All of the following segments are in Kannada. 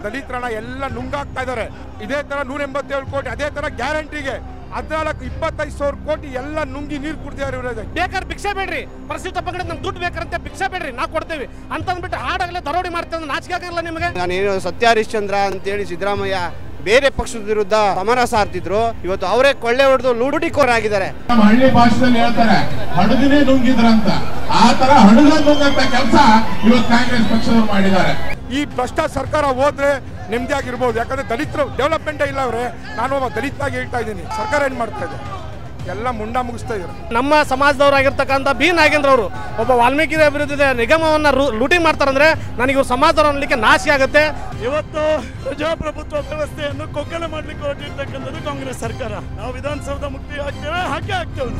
ದಲಿತರನ್ನ ಎಲ್ಲ ನುಂಗಾಕ್ತಾ ಇದ್ದಾರೆ. ಇದೇ ತರ 187 ಕೋಟಿ, ಅದೇ ತರ ಗ್ಯಾರಂಟಿಗೆ 14-25,000 ಕೋಟಿ ಎಲ್ಲ ನುಂಗಿ ನೀರು ಕುಡ್ತಿದ್ದಾರೆ. ಬೇಕಾದ್ರೆ ಭಿಕ್ಷೆ ಬೇಡ್ರಿ, ಪರಿಶಿಷ್ಟ ಪಂಗಡ ನಮ್ಗೆ ದುಡ್ಡು ಬೇಕಂತೆ ಭಿಕ್ಷೆ ಬೇಡ್ರಿ, ನಾವು ಕೊಡ್ತೇವೆ ಅಂತಂದ್ಬಿಟ್ಟು ಹಾಡಾಗಲೇ ದರೋಡಿ ಮಾಡ್ತೇವೆ. ನಾಚಿಕೆ ಆಗಲ್ಲ ನಿಮಗೆ? ನಾನೇನು ಸತ್ಯ ಹರಿಶ್ಚಂದ್ರ ಅಂತೇಳಿ ಸಿದ್ದರಾಮಯ್ಯ ಬೇರೆ ಪಕ್ಷದ ವಿರುದ್ಧ ಸಮರ ಸಾರ್ತಿದ್ರು, ಇವತ್ತು ಅವರೇ ಕೊಳ್ಳೆ ಹೊಡೆದು ಲೂಟಿಕೋರಾಗಿದ್ದಾರೆ. ನಮ್ಮ ಹಳ್ಳಿ ಭಾಷೆಯಲ್ಲಿ ಹೇಳ್ತಾರೆ ಹಡಗನೇ ನುಂಗಿದ್ರಂತ, ಆ ತರ ಹಡಗ ನುಂಗಂತ ಕೆಲಸ ಇವತ್ತು ಕಾಂಗ್ರೆಸ್ ಪಕ್ಷದವರು ಮಾಡಿದ್ದಾರೆ. ಈ ಭ್ರಷ್ಟ ಸರ್ಕಾರ ಹೋದ್ರೆ ನೆಮ್ಮದಿಯಾಗಿರ್ಬೋದು, ಯಾಕಂದ್ರೆ ದಲಿತರು ಡೆವಲಪ್ಮೆಂಟೇ ಇಲ್ಲ. ಅವ್ರೆ ನಾನು ಒಬ್ಬ ದಲಿತಾಗಿ ಹೇಳ್ತಾ ಇದ್ದೀನಿ, ಸರ್ಕಾರ ಏನ್ ಮಾಡ್ತಾ ಇದೆ? ಎಲ್ಲ ಮುಂಡ ಮುಗಿಸ್ತಾ ಇದ್ದಾರೆ. ನಮ್ಮ ಸಮಾಜದವರಾಗಿರ್ತಕ್ಕಂಥ ಬಿ ನಾಗೇಂದ್ರ ಅವರು ಒಬ್ಬ ವಾಲ್ಮೀಕಿ ಅಭಿವೃದ್ಧಿ ನಿಗಮವನ್ನ ಲೂಟಿ ಮಾಡ್ತಾರಂದ್ರೆ ನನಗೆ ಇವ್ರು ಸಮಾಜದವರು ಅನ್ನಲಿಕ್ಕೆ ನಾಶಿ ಆಗುತ್ತೆ. ಇವತ್ತು ಪ್ರಜಾಪ್ರಭುತ್ವ ವ್ಯವಸ್ಥೆಯನ್ನು ಕೊಕ್ಕಲ ಮಾಡ್ಲಿಕ್ಕೆ ಹೊರಟಿರ್ತಕ್ಕಂಥದ್ದು ಕಾಂಗ್ರೆಸ್ ಸರ್ಕಾರ. ನಾವು ವಿಧಾನಸೌಧ ಮುಕ್ತಿ ಹಾಕ್ತೇವೆ, ಹಾಕೇ ಹಾಕ್ತೇವೆ.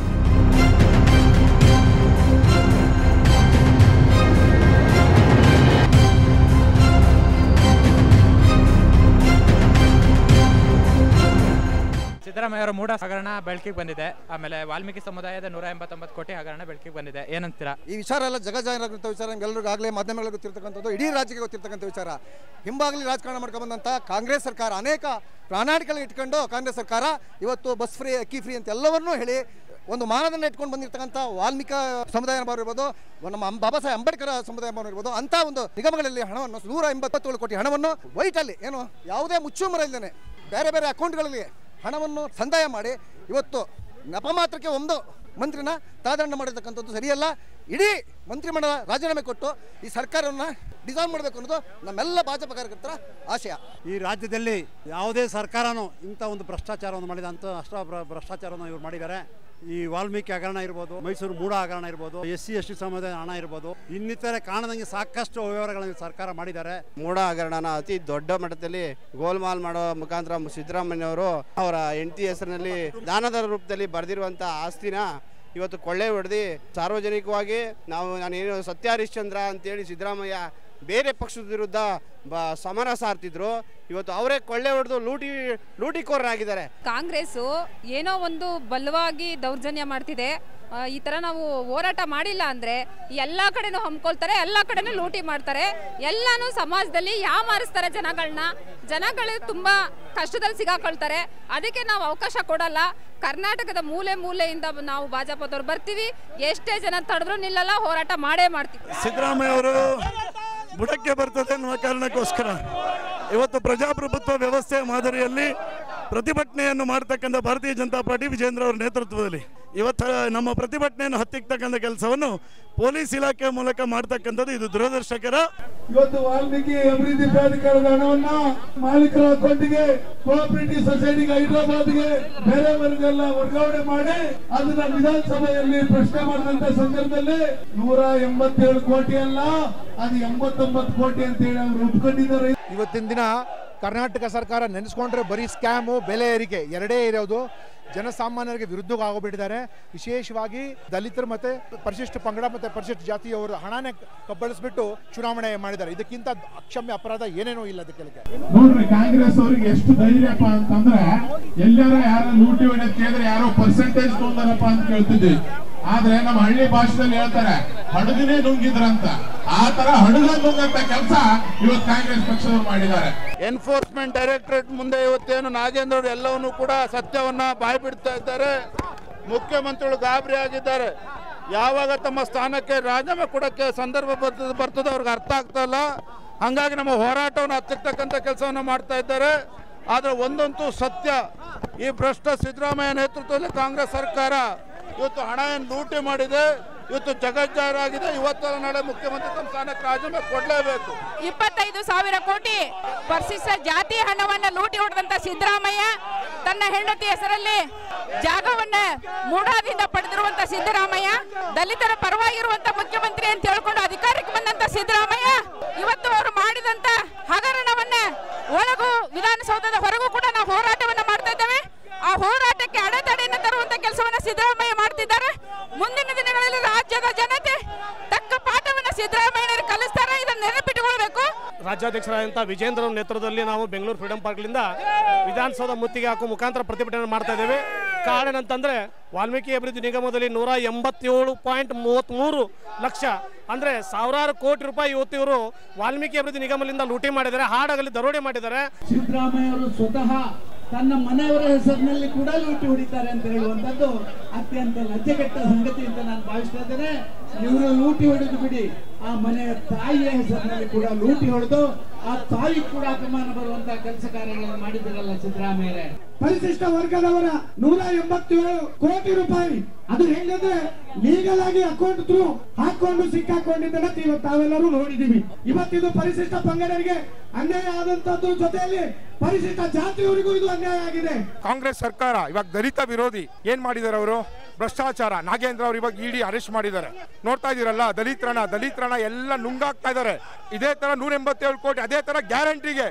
ಸಿದ್ದರಾಮಯ್ಯ ಅವರ ಮೂಢ ಹಗರಣ ಬೆಳಕಿಗೆ ಬಂದಿದೆ. ಆಮೇಲೆ ವಾಲ್ಮೀಕಿ ಸಮುದಾಯದ 189 ಕೋಟಿ ಹಗರಣ ಬೆಳಕಿಗೆ ಬಂದಿದೆ. ಏನಂತೀರಾ? ಈ ವಿಚಾರ ಎಲ್ಲ ಜಗಜಾಹಿರಾಗಿರುವಂಥ ವಿಚಾರ, ಎಲ್ಲರಿಗಾಗಲೇ ಮಾಧ್ಯಮಗಳಿಗೆ ಗೊತ್ತಿರ್ತಕ್ಕಂಥದ್ದು, ಇಡೀ ರಾಜ್ಯಕ್ಕೆ ಗೊತ್ತಿರ್ತಕ್ಕಂಥ ವಿಚಾರ. ಹಿಂಬಾಗಲಿ ರಾಜಕಾರಣ ಮಾಡ್ಕೊಂಡ್ಬಂದಂಥ ಕಾಂಗ್ರೆಸ್ ಸರ್ಕಾರ ಅನೇಕ ಪ್ರಣಾಳಿಕೆಗಳು ಇಟ್ಕೊಂಡು ಕಾಂಗ್ರೆಸ್ ಸರ್ಕಾರ ಇವತ್ತು ಬಸ್ ಫ್ರೀ, ಅಕ್ಕಿ ಫ್ರೀ ಅಂತ ಎಲ್ಲವನ್ನೂ ಹೇಳಿ ಒಂದು ಮಾನದಂಡ ಇಟ್ಕೊಂಡು ಬಂದಿರತಕ್ಕಂಥ ವಾಲ್ಮೀಕಿ ಸಮುದಾಯ ಇರ್ಬೋದು, ನಮ್ಮ ಬಾಬಾ ಸಾಹೇಬ್ ಅಂಬೇಡ್ಕರ್ ಸಮುದಾಯ ಇರ್ಬೋದು, ಅಂಥ ಒಂದು ನಿಗಮಗಳಲ್ಲಿ ಹಣವನ್ನು 187 ಕೋಟಿ ಹಣವನ್ನು ವೈಟಲ್ಲಿ ಏನು ಯಾವುದೇ ಮುಚ್ಚುಮರ ಇಲ್ಲದೆ ಬೇರೆ ಬೇರೆ ಅಕೌಂಟ್ಗಳಲ್ಲಿ ಹಣವನ್ನು ಸಂದಾಯ ಮಾಡಿ ಇವತ್ತು ನೆಪ ಮಾತ್ರಕ್ಕೆ ಒಂದು ಮಂತ್ರಿನ ತಾದಂಡ ಮಾಡಿರ್ತಕ್ಕಂಥದ್ದು ಸರಿಯಲ್ಲ. ಇಡೀ ಮಂತ್ರಿಮಂಡಲ ರಾಜೀನಾಮೆ ಕೊಟ್ಟು ಈ ಸರ್ಕಾರವನ್ನು ಡಿಸಾಲ್ವ್ ಮಾಡಬೇಕು ಅನ್ನೋದು ನಮ್ಮೆಲ್ಲ ಭಾಜಪ ಕಾರ್ಯಕರ್ತರ ಆಶಯ. ಈ ರಾಜ್ಯದಲ್ಲಿ ಯಾವುದೇ ಸರ್ಕಾರನೂ ಇಂಥ ಒಂದು ಭ್ರಷ್ಟಾಚಾರವನ್ನು ಮಾಡಿದ ಅಂತ ಅಷ್ಟ ಭ್ರಷ್ಟಾಚಾರವನ್ನು ಇವರು ಮಾಡಿದ್ದಾರೆ. ಈ ವಾಲ್ಮೀಕಿ ಹಗರಣ ಇರ್ಬೋದು, ಮೈಸೂರು ಮೂಢ ಹಗರಣ ಇರ್ಬೋದು, SC/ST ಸಮುದಾಯ ಹಣ ಇರ್ಬೋದು, ಇನ್ನಿತರೆ ಕಾಣದಂಗೆ ಸಾಕಷ್ಟು ವ್ಯವಹಾರಗಳನ್ನು ಸರ್ಕಾರ ಮಾಡಿದ್ದಾರೆ. ಮೂಢ ಹಗರಣನ ಅತಿ ದೊಡ್ಡ ಮಟ್ಟದಲ್ಲಿ ಗೋಲ್ಮಾಲ್ ಮಾಡೋ ಮುಖಾಂತರ ಸಿದ್ದರಾಮಯ್ಯವರು ಅವರ ಹೆಂಡತಿ ಹೆಸರಿನಲ್ಲಿ ದಾನದ ರೂಪದಲ್ಲಿ ಬರೆದಿರುವಂಥ ಆಸ್ತಿನ ಇವತ್ತು ಕೊಳ್ಳೆ ಹೊಡೆದು ಸಾರ್ವಜನಿಕವಾಗಿ ನಾನೇನು ಸತ್ಯ ಹರಿಶ್ಚಂದ್ರ ಅಂತೇಳಿ ಸಿದ್ದರಾಮಯ್ಯ ಬೇರೆ ಪಕ್ಷದ ವಿರುದ್ಧ ಸಮರ ಸಾರ್ತಿದ್ರು, ಇವತ್ತು ಅವರೇ ಕೊಳ್ಳೆ ಹೊಡೆದು ಲೂಟಿಕೋರಾಗಿದ್ದಾರೆ. ಕಾಂಗ್ರೆಸ್ ಏನೋ ಒಂದು ಬಲವಾಗಿ ದೌರ್ಜನ್ಯ ಮಾಡ್ತಿದೆ. ಈ ತರ ನಾವು ಹೋರಾಟ ಮಾಡಿಲ್ಲ ಅಂದ್ರೆ ಎಲ್ಲಾ ಕಡೆನೂ ಹಮ್ಕೊಳ್ತಾರೆ, ಎಲ್ಲಾ ಕಡೆನೂ ಲೂಟಿ ಮಾಡ್ತಾರೆ, ಎಲ್ಲಾನು ಸಮಾಜದಲ್ಲಿ ಯಾಮಾರಿಸ್ತಾರೆ ಜನಗಳು ತುಂಬಾ ಕಷ್ಟದಲ್ಲಿ ಸಿಗಾಕೊಳ್ತಾರೆ. ಅದಕ್ಕೆ ನಾವು ಅವಕಾಶ ಕೊಡಲ್ಲ. ಕರ್ನಾಟಕದ ಮೂಲೆ ಮೂಲೆಯಿಂದ ನಾವು ಭಾಜಪದವ್ರು ಬರ್ತೀವಿ, ಎಷ್ಟೇ ಜನ ತಡೆದ್ರು ನಿಲ್ಲಲ್ಲ, ಹೋರಾಟ ಮಾಡೇ ಮಾಡ್ತೀವಿ. ಸಿದ್ದರಾಮಯ್ಯ ಅವರು ಬುಡಕ್ಕೆ ಬರ್ತದೆ ಅನ್ನುವ ಕಾರಣಕ್ಕೋಸ್ಕರ ಇವತ್ತು ಪ್ರಜಾಪ್ರಭುತ್ವ ವ್ಯವಸ್ಥೆ ಮಾದರಿಯಲ್ಲಿ ಪ್ರತಿಭಟನೆಯನ್ನು ಮಾಡತಕ್ಕಂಥ ಭಾರತೀಯ ಜನತಾ ಪಾರ್ಟಿ ವಿಜೇಂದ್ರ ಅವರ ನೇತೃತ್ವದಲ್ಲಿ ಇವತ್ತು ನಮ್ಮ ಪ್ರತಿಭಟನೆಯನ್ನು ಹತ್ತಿಕ್ಕತಕ್ಕಂಥ ಕೆಲಸವನ್ನು ಪೊಲೀಸ್ ಇಲಾಖೆ ಮೂಲಕ ಮಾಡ್ತಕ್ಕಂಥದ್ದು ಇದು ದುರದೃಷ್ಟಕರ. ಇವತ್ತು ವಾಲ್ಮೀಕಿ ಅಭಿವೃದ್ಧಿ ಪ್ರಾಧಿಕಾರದ ಹಣವನ್ನ ಮಾಲೀಕರ ಅಕೌಂಟ್ಗೆ, ಕೋಆಪರೇಟಿವ್ ಸೊಸೈಟಿಗೆ, ಹೈದರಾಬಾದ್ಗೆ ಬೇರೆಯವರಿಗೆಲ್ಲ ವರ್ಗಾವಣೆ ಮಾಡಿ ಅದನ್ನ ವಿಧಾನಸಭೆಯಲ್ಲಿ ಪ್ರಶ್ನೆ ಮಾಡಿದಂತ ಸಂದರ್ಭದಲ್ಲಿ 187 ಕೋಟಿ ಅಲ್ಲ, ಅದು 89 ಕೋಟಿ ಅಂತ ಹೇಳಿ ಅವರು ಒಪ್ಕೊಂಡಿದ್ದಾರೆ. ಇವತ್ತಿನ ದಿನ ಕರ್ನಾಟಕ ಸರ್ಕಾರ ನೆನೆಸ್ಕೊಂಡ್ರೆ ಬರೀ ಸ್ಕ್ಯಾಮು, ಬೆಲೆ ಏರಿಕೆ ಎರಡೇ ಇರೋದು. ಜನಸಾಮಾನ್ಯರಿಗೆ ವಿರುದ್ಧ ಆಗೋಗ್ಬಿಟ್ಟಿದ್ದಾರೆ. ವಿಶೇಷವಾಗಿ ದಲಿತರು ಮತ್ತೆ ಪರಿಶಿಷ್ಟ ಪಂಗಡ ಮತ್ತೆ ಪರಿಶಿಷ್ಟ ಜಾತಿಯವರು ಹಣನೇ ಕಬ್ಬಳಿಸ್ಬಿಟ್ಟು ಚುನಾವಣೆ ಮಾಡಿದ್ದಾರೆ. ಇದಕ್ಕಿಂತ ಅಕ್ಷಮ್ಯ ಅಪರಾಧ ಏನೇನೋ ಇಲ್ಲ. ಅದಕ್ಕೆ ನೋಡ್ರಿ, ಕಾಂಗ್ರೆಸ್ ಅವರಿಗೆ ಎಷ್ಟು ಧೈರ್ಯಪ್ಪ ಅಂತಂದ್ರೆ ಎಲ್ಲಾರ ಯಾರ ಲೂಟಿ ಹೊಡೆದ್ ಕೇಳಿದ್ರೆ ಯಾರೋ ಪರ್ಸೆಂಟೇಜ್ ತೊಂದಾರಪ್ಪ ಅಂತ ಕೇಳ್ತಿದ್ವಿ. ಆದ್ರೆ ನಮ್ಮ ಹಳ್ಳಿ ಭಾಷೆಯಲ್ಲಿ ಹೇಳ್ತಾರೆ ಹಡಗನೇ ನುಂಗಿದ್ರಂತ, ಆ ತರ ಹಡಗ ನುಂಗಂತ ಕೆಲಸ ಇವತ್ತು ಕಾಂಗ್ರೆಸ್ ಪಕ್ಷದವರು ಮಾಡಿದ್ದಾರೆ. ಎನ್ಫೋರ್ಸ್ಮೆಂಟ್ ಡೈರೆಕ್ಟರೇಟ್ ಮುಂದೆ ಇವತ್ತೇನು ನಾಗೇಂದ್ರ ಅವರು ಎಲ್ಲವನ್ನೂ ಕೂಡ ಸತ್ಯವನ್ನ ಬಾಯ್ಬಿಡ್ತಾ ಇದ್ದಾರೆ. ಮುಖ್ಯಮಂತ್ರಿಗಳು ಗಾಬರಿ ಆಗಿದ್ದಾರೆ. ಯಾವಾಗ ತಮ್ಮ ಸ್ಥಾನಕ್ಕೆ ರಾಜೀನಾಮೆ ಕೊಡಕ್ಕೆ ಸಂದರ್ಭ ಬರ್ತದೆ ಅವ್ರಿಗೆ ಅರ್ಥ ಆಗ್ತಾ ಇಲ್ಲ. ಹಾಗಾಗಿ ನಮ್ಮ ಹೋರಾಟವನ್ನು ಹತ್ತಿರ್ತಕ್ಕಂಥ ಕೆಲಸವನ್ನು ಮಾಡ್ತಾ ಇದ್ದಾರೆ. ಆದರೆ ಒಂದಂತೂ ಸತ್ಯ, ಈ ಭ್ರಷ್ಟ ಸಿದ್ದರಾಮಯ್ಯ ನೇತೃತ್ವದಲ್ಲಿ ಕಾಂಗ್ರೆಸ್ ಸರ್ಕಾರ ಇವತ್ತು ಹಣ ಏನು ಲೂಟಿ ಮಾಡಿದೆ, ಇವತ್ತು ಜಗಜ್ಜಾಹೀರಾಗಿದೆ. ಇವತ್ತಲ್ಲ ನಾಳೆ ಮುಖ್ಯಮಂತ್ರಿ ತಮ್ಮ ಸ್ಥಾನಕ್ಕೆ ರಾಜೀನಾಮೆ ಕೊಡಲೇಬೇಕು. 25,000 ಕೋಟಿ ಪರಿಶಿಷ್ಟ ಜಾತಿ ಹಣವನ್ನ ಲೂಟಿ ಹೊಡೆದಂತ ಸಿದ್ದರಾಮಯ್ಯ ತನ್ನ ಹೆಂಡತಿ ಹೆಸರಲ್ಲಿ ಜಾಗವನ್ನ ಮೂಢಾದಿಂದ ಪಡೆದಿರುವಂತ ಸಿದ್ದರಾಮಯ್ಯ, ದಲಿತರ ಪರವಾಗಿರುವಂತ ಮುಖ್ಯಮಂತ್ರಿ ಅಂತ ಹೇಳ್ಕೊಂಡು ಅಧಿಕಾರಕ್ಕೆ ಬಂದಂತ ಸಿದ್ದರಾಮಯ್ಯ ಇವತ್ತು ಅವರು ಮಾಡಿದಂತ ಹಗರಣವನ್ನ ಒಳಗೂ ವಿಧಾನಸೌಧದ ಹೊರಗೂ ಕೂಡ ನಾವು ಹೋರಾಟವನ್ನ ಮಾಡ್ತಾ ಇದ್ದೇವೆ. ಆ ಹೋರಾಟಕ್ಕೆ ಅಡೆತಡೆಯನ್ನು ತರುವಂತ ಕೆಲಸವನ್ನ ಸಿದ್ದರಾಮಯ್ಯ ಮಾಡ್ತಿದ್ದಾರೆ. ಮುಂದಿನ ದಿನಗಳಲ್ಲಿ ರಾಜ್ಯದ ಜನತೆ ತಕ್ಕ ಪಾಠವನ್ನ ಸಿದ್ದರಾಮಯ್ಯ ಕಲಿಸ್ತಾರೆ. ಇದನ್ನು ನೆನಪಿಟ್ಟುಕೊಳ್ಬೇಕು. ರಾಜ್ಯಾಧ್ಯಕ್ಷರಾದಂಥ ವಿಜೇಂದ್ರ ನೇತೃತ್ವದಲ್ಲಿ ನಾವು ಬೆಂಗಳೂರು ಫ್ರೀಡಂ ಪಾರ್ಕ್ಲಿಂದ ವಿಧಾನಸೌಧ ಮುತ್ತಿಗೆ ಹಾಕುವ ಮುಖಾಂತರ ಪ್ರತಿಭಟನೆ ಮಾಡ್ತಾ ಇದ್ದೇವೆ. ಕಾರಣ ಏನಂತಂದ್ರೆ ವಾಲ್ಮೀಕಿ ಅಭಿವೃದ್ಧಿ ನಿಗಮದಲ್ಲಿ 187.33 ಲಕ್ಷ ಅಂದ್ರೆ ಸಾವಿರಾರು ಕೋಟಿ ರೂಪಾಯಿ ಇವತ್ತು ಇವರು ವಾಲ್ಮೀಕಿ ಅಭಿವೃದ್ಧಿ ನಿಗಮದಿಂದ ಲೂಟಿ ಮಾಡಿದ್ದಾರೆ, ಹಾಡಾಗಲಿ ದರೋಡೆ ಮಾಡಿದ್ದಾರೆ. ಸಿದ್ದರಾಮಯ್ಯ ಅವರು ಸ್ವತಃ ತನ್ನ ಮನೆಯವರ ಹೆಸರಿನಲ್ಲಿ ಕೂಡ ಲೂಟಿ ಹೊಡಿತಾರೆ ಅಂತ ಹೇಳುವಂತದ್ದು ಅತ್ಯಂತ ಲಜ್ಜೆಗೆಟ್ಟ ಸಂಗತಿ ಅಂತ ನಾನು ಭಾವಿಸ್ತಾ ಇದ್ದೇನೆ. ಇವರು ಲೂಟಿ ಹೊಡೆದು ಬಿಡಿ, ಆ ಮನೆಯ ತಾಯಿಯ ಹೆಸರಿನಲ್ಲಿ ಕೂಡ ಲೂಟಿ ಹೊಡೆದು ಆ ತಾಯಿ ಕೂಡ ಅಪಮಾನ ಬರುವಂತಹ ಕೆಲಸ ಕಾರ್ಯಗಳನ್ನು ಮಾಡಿದ್ದಾರಲ್ಲ ಸಿದ್ದರಾಮಯ್ಯ. ಪರಿಶಿಷ್ಟ ವರ್ಗದವರ 187 ಕೋಟಿ ರೂಪಾಯಿ ಅದು ಹೆಂಗಂದ್ರೆ ಲೀಗಲ್ ಆಗಿ ಅಕೌಂಟ್ ಥ್ರೂ ಹಾಕೊಂಡು ಸಿಕ್ಕಾಕೊಂಡಿದ್ದನ್ನ ಇವತ್ತು ತಾವೆಲ್ಲರೂ ನೋಡಿದೀವಿ. ಇವತ್ತಿದು ಪರಿಶಿಷ್ಟ ಪಂಗಡರಿಗೆ ಅನ್ಯಾಯ ಆದಂತದ್ದು ಜೊತೆಯಲ್ಲಿ ಪರಿಶಿಷ್ಟ ಜಾತಿಯವರಿಗೂ ಇದು ಅನ್ಯಾಯ ಆಗಿದೆ. ಕಾಂಗ್ರೆಸ್ ಸರ್ಕಾರ ಇವಾಗ ದಲಿತ ವಿರೋಧಿ ಏನ್ ಮಾಡಿದಾರೆ ಅವರು? ಭ್ರಷ್ಟಾಚಾರ. ನಾಗೇಂದ್ರ ಅವರು ಇವಾಗ ಇಡಿ ಅರೆಸ್ಟ್ ಮಾಡಿದ್ದಾರೆ, ನೋಡ್ತಾ ಇದೀರಲ್ಲ. ದಲಿತರಣ ಎಲ್ಲ ನುಂಗಾಕ್ತಾ ಇದ್ದಾರೆ. ಇದೇ ತರ 187 ಕೋಟಿ, ಅದೇ ತರ ಗ್ಯಾರಂಟಿಗೆ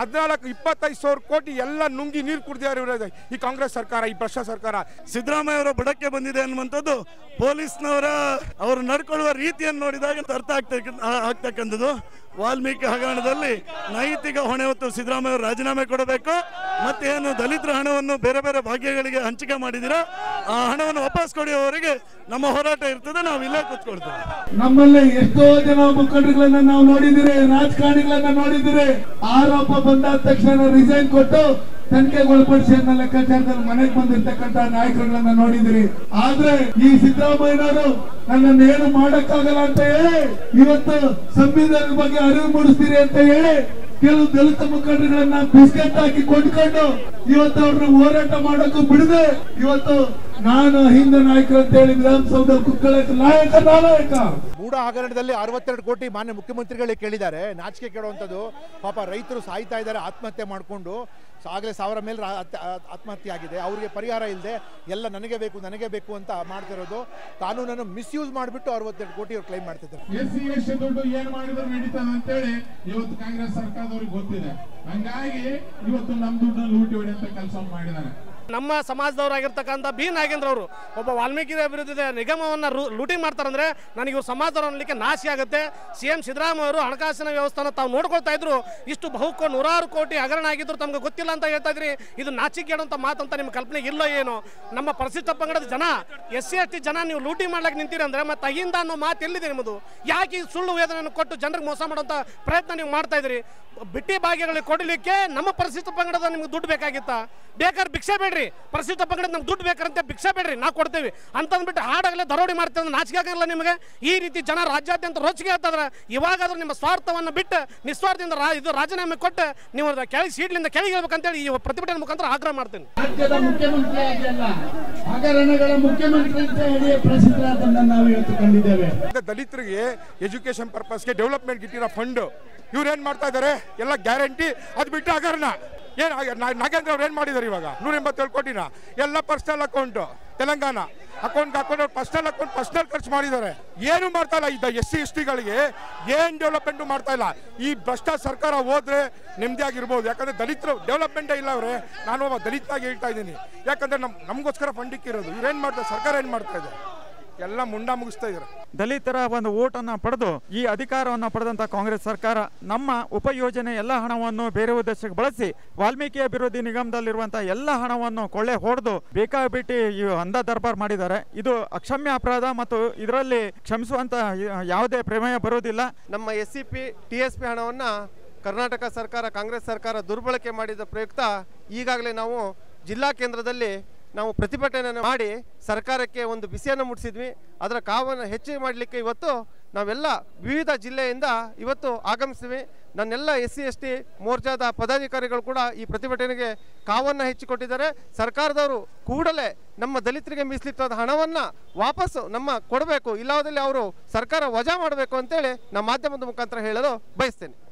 14-25 ಕೋಟಿ ಎಲ್ಲ ನುಂಗಿ ನೀರು ಕುಡಿದಿದ್ದಾರೆ ಈ ಕಾಂಗ್ರೆಸ್ ಸರ್ಕಾರ, ಈ ಭ್ರಷ್ಟ ಸರ್ಕಾರ. ಸಿದ್ದರಾಮಯ್ಯ ಅವರ ಬುಡಕ್ಕೆ ಬಂದಿದೆ ಅನ್ನುವಂಥದ್ದು ಪೊಲೀಸ್ನವರ ಅವರು ನಡ್ಕೊಳ್ಳುವ ರೀತಿಯನ್ನು ನೋಡಿದಾಗ ಅರ್ಥ ಆಗ್ತಕ್ಕಂಥದ್ದು. ವಾಲ್ಮೀಕಿ ಹಗರಣದಲ್ಲಿ ನೈತಿಕ ಹೊಣೆ ಹೊತ್ತು ಸಿದ್ದರಾಮಯ್ಯ ಅವರು ರಾಜೀನಾಮೆ ಕೊಡಬೇಕು. ಮತ್ತೇನು ದಲಿತರ ಹಣವನ್ನು ಬೇರೆ ಬೇರೆ ಭಾಗ್ಯಗಳಿಗೆ ಹಂಚಿಕೆ ಮಾಡಿದಿರಾ, ಆ ಹಣವನ್ನು ವಾಪಸ್ ಕೊಡುವವರೆಗೆ ನಮ್ಮ ಹೋರಾಟ ಇರ್ತದೆ. ನಾವು ಇಲ್ಲೇ ಕೂತ್ಕೊಳ್ತೇವೆ. ನಮ್ಮಲ್ಲಿ ಎಷ್ಟೋ ಜನ ಮುಖಂಡರುಗಳನ್ನ ನಾವು ನೋಡಿದಿರಿ, ರಾಜಕಾರಣಿಗಳನ್ನ ನೋಡಿದಿರಿ. ಆರೋಪ ಬಂದಾದ ತಕ್ಷಣ ರಿಸೈನ್ ಕೊಟ್ಟು ತನಿಖೆಗೊಳಪಡಿಸಿ ಅನ್ನೋ ಲೆಕ್ಕಾಚಾರದಲ್ಲಿ ಮನೆಗೆ ಬಂದಿರ್ತಕ್ಕಂಥ ನಾಯಕರುಗಳನ್ನ ನೋಡಿದಿರಿ. ಆದ್ರೆ ಈ ಸಿದ್ದರಾಮಯ್ಯನವರು ನನ್ನನ್ನು ಏನು ಮಾಡಕ್ಕಾಗಲ್ಲ ಅಂತ ಹೇಳಿ ಇವತ್ತು ಸಂವಿಧಾನದ ಬಗ್ಗೆ ಅರಿವು ಮೂಡಿಸ್ತೀರಿ ಅಂತ ಹೇಳಿ ಕೆಲವು ದಲಿತ ಮುಖಂಡರುಗಳನ್ನ ಬಿಸ್ಕೆಟ್ ಹಾಕಿ ಕೊಂಡ್ಕೊಂಡು ಇವತ್ತು ಅವ್ರನ್ನ ಹೋರಾಟ ಮಾಡೋಕ್ಕೂ ಬಿಡದೆ ಇವತ್ತು ನಾನು ಹಿಂದೆ ನಾಯಕರು ಅಂತ ಹೇಳಿ ವಿಧಾನಸೌಧದಲ್ಲಿ ಕುತ್ಕೊಳ್ಳೋಕೆ ನಾಯಕ. ಮೂಡ ಹಗರಣದಲ್ಲಿ 62 ಕೋಟಿ ಮಾನ್ಯ ಮುಖ್ಯಮಂತ್ರಿಗಳಿಗೆ ಕೇಳಿದ್ದಾರೆ. ನಾಚಿಕೆ ಕೇಳುವಂಥದ್ದು. ಪಾಪ ರೈತರು ಸಾಯ್ತಾ ಇದ್ದಾರೆ ಆತ್ಮಹತ್ಯೆ ಮಾಡಿಕೊಂಡು. ಆಗಲೇ 1000 ಮೇಲೆ ಆತ್ಮಹತ್ಯೆ ಆಗಿದೆ. ಅವರಿಗೆ ಪರಿಹಾರ ಇಲ್ಲದೆ ಎಲ್ಲ ನನಗೆ ಬೇಕು ಅಂತ ಮಾಡ್ತಿರೋದು. ಕಾನೂನನ್ನು ಮಿಸ್ಯೂಸ್ ಮಾಡಿಬಿಟ್ಟು 62 ಕೋಟಿ ಅವ್ರು ಕ್ಲೈಮ್ ಮಾಡ್ತಿದ್ದಾರೆ. SC ದುಡ್ಡು ಏನ್ ಮಾಡಿದ್ರು ನಡೀತದೆ ಅಂತೇಳಿ ಇವತ್ತು ಕಾಂಗ್ರೆಸ್ ಸರ್ಕಾರದವ್ರಿಗೆ ಗೊತ್ತಿದೆ. ಹಂಗಾಗಿ ಇವತ್ತು ನಮ್ ದುಡ್ಡನ್ನು ಲೂಟಿ ಹೊಡೆಯುವಂತ ಕೆಲಸ ಮಾಡಿದ್ದಾರೆ. ನಮ್ಮ ಸಮಾಜದವರಾಗಿರ್ತಕ್ಕಂಥ ಬಿ ನಾಗೇಂದ್ರ ಅವರು ಒಬ್ಬ ವಾಲ್ಮೀಕಿ ಅಭಿವೃದ್ಧಿ ನಿಗಮವನ್ನು ಲೂಟಿ ಮಾಡ್ತಾರಂದ್ರೆ ನನಗೆ ಇವ್ರು ಸಮಾಜದವ್ರು ಅನ್ನಲಿಕ್ಕೆ ನಾಶಿ ಆಗುತ್ತೆ. CM ಸಿದ್ದರಾಮಯ್ಯ ಅವರು ಹಣಕಾಸಿನ ವ್ಯವಸ್ಥೆನ ತಾವು ನೋಡ್ಕೊಳ್ತಾ ಇದ್ರು. ಇಷ್ಟು ನೂರಾರು ಕೋಟಿ ಹಗರಣ ಆಗಿದ್ರು ತಮ್ಗೆ ಗೊತ್ತಿಲ್ಲ ಅಂತ ಹೇಳ್ತಾ ಇದ್ರಿ. ಇದು ನಾಚಿಕೆಡುವಂಥ ಮಾತಂತ ನಿಮ್ಮ ಕಲ್ಪನೆ ಇಲ್ಲೋ ಏನೋ? ನಮ್ಮ ಪರಿಶಿಷ್ಟ ಪಂಗಡದ ಜನ SC ST ಜನ ನೀವು ಲೂಟಿ ಮಾಡ್ಲಿಕ್ಕೆ ನಿಂತೀರಿ ಅಂದ್ರೆ ಮತ್ತೆ ಅಹಿಂದ ಅನ್ನೋ ಮಾತು ಎಲ್ಲಿದೆ ನಿಮ್ಮದು? ಯಾಕೆ ಸುಳ್ಳು ವೇದನೆಯನ್ನು ಕೊಟ್ಟು ಜನರಿಗೆ ಮೋಸ ಮಾಡುವಂಥ ಪ್ರಯತ್ನ ನೀವು ಮಾಡ್ತಾ ಇದ್ರಿ? ಬಿಟ್ಟಿ ಭಾಗ್ಯಗಳಿಗೆ ಕೊಡಲಿಕ್ಕೆ ನಮ್ಮ ಪರಿಶಿಷ್ಟ ಪಂಗಡದ ನಿಮ್ಗೆ ದುಡ್ಡು ಬೇಕಾಗಿತ್ತಾ? ಬೇಕಾದ್ರೆ ಭಿಕ್ಷೆ ಬೇಡ್ರಿ, ಪರಿಶಿಷ್ಟ ಪಂಗಡ ನಮ್ಗೆ ದುಡ್ಡು ಬೇಕಂತೆ ಭಿಕ್ಷೆ ಬೇಡ್ರಿ, ನಾವು ಕೊಡ್ತೇವೆ ಅಂತಂದ್ಬಿಟ್ಟು ಹಾಡಾಗಲೇ ದರೋಡಿ ಮಾಡ್ತೇವೆ. ನಾಚಿಕೆ ಆಗಲ್ಲ ನಿಮಗೆ? ಈ ರೀತಿ ಜನ ರಾಜ್ಯಾದ್ಯಂತ ರೋಚಿಗೆ ಹೇಳ್ತಾದ್ರೆ ಇವಾಗಾದ್ರೂ ನಿಮ್ಮ ಸ್ವಾರ್ಥವನ್ನು ಬಿಟ್ಟು ನಿಸ್ವಾರ್ಥದಿಂದ ಇದು ರಾಜೀನಾಮೆ ಕೊಟ್ಟು ನೀವು ಕೆಳಗೆ ಸೀಟ್ಲಿಂದ ಕೆಳಗೆ ಹೇಳ್ಬೇಕಂತೇಳಿ ಈ ಪ್ರತಿಭಟನೆ ಮುಖಾಂತರ ಆಗ್ರಹ ಮಾಡ್ತೇನೆ. ರಾಜ್ಯದ ಮುಖ್ಯಮಂತ್ರಿ ಆಗಿಲ್ಲ, ಹಗರಣಗಳ ಮುಖ್ಯಮಂತ್ರಿ ಅಂತ ಹೇಳಿ ಪ್ರಸಿದ್ಧರಾದನ್ನ ನಾವು ಇವತ್ತು ಕಂಡಿದ್ದೇವೆ. ದಲಿತರಿಗೆ ಎಜುಕೇಶನ್ ಪರ್ಪಸ್ಗೆ ಡೆವಲಪ್ಮೆಂಟ್ ಇಟ್ಟಿರೋ ಫಂಡ್ ಇವ್ರು ಏನ್ ಮಾಡ್ತಾ ಇದ್ದಾರೆ? ಎಲ್ಲ ಗ್ಯಾರಂಟಿ, ಅದು ಬಿಟ್ಟು ಹಗರಣ. ನಾಗೇಂದ್ರ ಅವ್ರು ಏನ್ ಮಾಡಿದಾರೆ? ಇವಾಗ 187 ಕೋಟಿನ ಎಲ್ಲ ಪರ್ಸನಲ್ ಅಕೌಂಟ್, ತೆಲಂಗಾಣ ಅಕೌಂಟ್ ಹಾಕೊಂಡು ಪರ್ಸನಲ್ ಖರ್ಚು ಮಾಡಿದ್ದಾರೆ. ಏನು ಮಾಡ್ತಾ ಇಲ್ಲ. ಇದ್ದ SC ST ಗಳಿಗೆ ಏನ್ ಡೆವಲಪ್ಮೆಂಟ್ ಮಾಡ್ತಾ ಇಲ್ಲ. ಈ ಭ್ರಷ್ಟ ಸರ್ಕಾರ ಹೋದ್ರೆ ನೆಮ್ಮದಿಯಾಗಿರ್ಬೋದು. ಯಾಕಂದ್ರೆ ದಲಿತರು ಡೆವಲಪ್ಮೆಂಟೇ ಇಲ್ಲ. ಅವ್ರೆ ನಾನು ಒಬ್ಬ ದಲಿತಾಗಿ ಹೇಳ್ತಾ ಇದ್ದೀನಿ. ಯಾಕಂದ್ರೆ ನಮಗೋಸ್ಕರ ಫಂಡ್ ಇಕ್ಕಿರೋದು. ಇವ್ರೇನ್ ಮಾಡ್ತಾರೆ? ಸರ್ಕಾರ ಏನ್ ಮಾಡ್ತಾ ಇದೆ? ಎಲ್ಲ ಮುಂಡ ಮುಗಿಸ್ತಾ ಇದ್ದಾರೆ. ದಲಿತರ ಒಂದು ಓಟನ್ನು ಪಡೆದು ಈ ಅಧಿಕಾರವನ್ನು ಪಡೆದಂಥ ಕಾಂಗ್ರೆಸ್ ಸರ್ಕಾರ ನಮ್ಮ ಉಪಯೋಜನೆ ಎಲ್ಲ ಹಣವನ್ನು ಬೇರೆ ಉದ್ದೇಶಕ್ಕೆ ಬಳಸಿ ವಾಲ್ಮೀಕಿ ಅಭಿವೃದ್ಧಿ ನಿಗಮದಲ್ಲಿರುವಂತಹ ಎಲ್ಲ ಹಣವನ್ನು ಕೊಳ್ಳೆ ಹೊಡೆದು ಬೇಕಾಬಿಟ್ಟು ಈ ಅಂಧ ದರ್ಬಾರ್ ಮಾಡಿದ್ದಾರೆ. ಇದು ಅಕ್ಷಮ್ಯ ಅಪರಾಧ ಮತ್ತು ಇದರಲ್ಲಿ ಕ್ಷಮಿಸುವಂತ ಯಾವುದೇ ಪ್ರಮೇಯ ಬರುವುದಿಲ್ಲ. ನಮ್ಮ SCP TSP ಹಣವನ್ನು ಕರ್ನಾಟಕ ಸರ್ಕಾರ, ಕಾಂಗ್ರೆಸ್ ಸರ್ಕಾರ ದುರ್ಬಳಕೆ ಮಾಡಿದ ಪ್ರಯುಕ್ತ ಈಗಾಗಲೇ ನಾವು ಜಿಲ್ಲಾ ಕೇಂದ್ರದಲ್ಲಿ ನಾವು ಪ್ರತಿಭಟನೆ ಮಾಡಿ ಸರ್ಕಾರಕ್ಕೆ ಒಂದು ಬಿಸಿಯನ್ನು ಮುಟ್ಟಿಸಿದ್ವಿ. ಅದರ ಕಾವನ್ನು ಹೆಚ್ಚು ಮಾಡಲಿಕ್ಕೆ ಇವತ್ತು ನಾವೆಲ್ಲ ವಿವಿಧ ಜಿಲ್ಲೆಯಿಂದ ಇವತ್ತು ಆಗಮಿಸ್ತೀವಿ. ನನ್ನೆಲ್ಲ SC ST ಮೋರ್ಚಾದ ಪದಾಧಿಕಾರಿಗಳು ಕೂಡ ಈ ಪ್ರತಿಭಟನೆಗೆ ಕಾವನ್ನು ಹೆಚ್ಚಿಕೊಟ್ಟಿದ್ದಾರೆ. ಸರ್ಕಾರದವರು ಕೂಡಲೇ ನಮ್ಮ ದಲಿತರಿಗೆ ಮೀಸಲಿಟ್ಟಾದ ಹಣವನ್ನು ವಾಪಸ್ಸು ಕೊಡಬೇಕು, ಇಲ್ಲವಾದಲ್ಲಿ ಅವರು ಸರ್ಕಾರ ವಜಾ ಮಾಡಬೇಕು ಅಂತೇಳಿ ನಮ್ಮ ಮಾಧ್ಯಮದ ಮುಖಾಂತರ ಹೇಳಲು ಬಯಸ್ತೇನೆ.